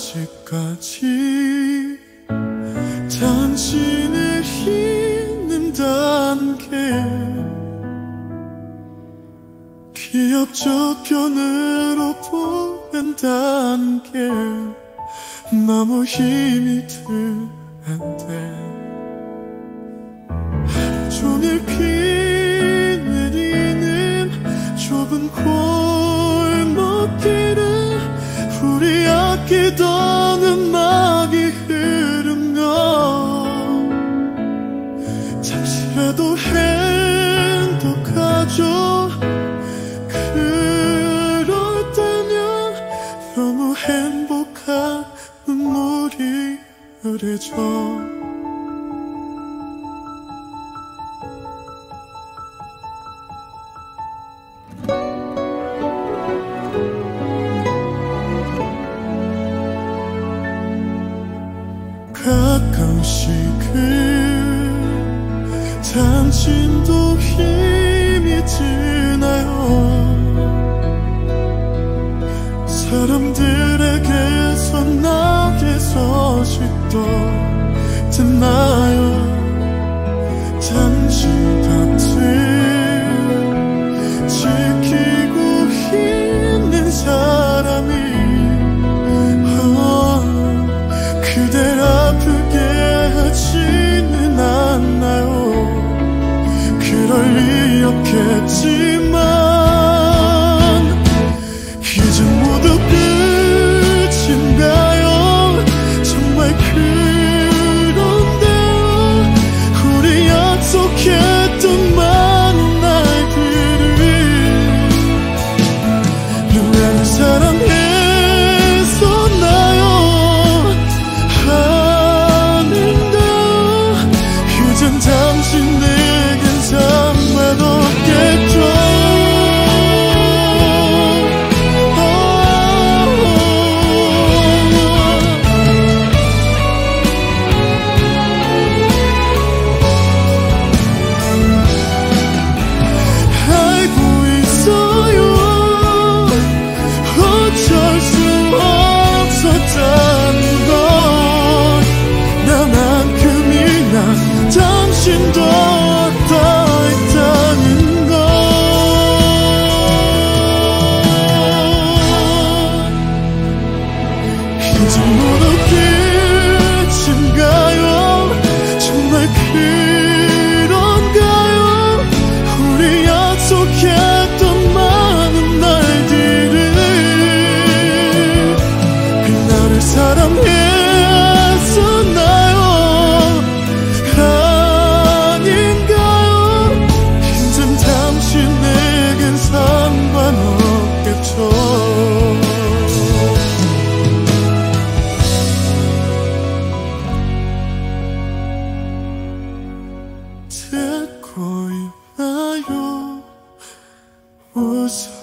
아직까지 당신을 잊는다는 게 기억적 편으로 보낸다는 게 너무 힘이 드는데 하루 종일 비 내리는 좁은 골목길을 우리 아끼던 음악이 흐르면 잠시라도 행복하죠. 그럴 때면 너무 행복한 눈물이 흐르죠. 가끔씩은 당신도 힘이 드나요? 사람들에게서 나의 소식도 듣나요? 당신 곁을 지키고 있는 사람이 그댈 아프게 하지는 않나요? 그럴 리 없겠지만 이제 모두 끝인가요? 정말 그런데요. 우리 약속했던 많은 날들을 누구라는 사랑했었나요? 당신 내겐 상관없겠죠. 알고 있어요. 어쩔 수 없었다는 걸 나만큼이나 당신도 떠있다는 걸. 이제 모두 끝인가요? 정말 그런가요? 우리 약속했던 많은 날들을 그날을 사랑했었나요? 상관없겠죠. 듣고 있나요? 웃어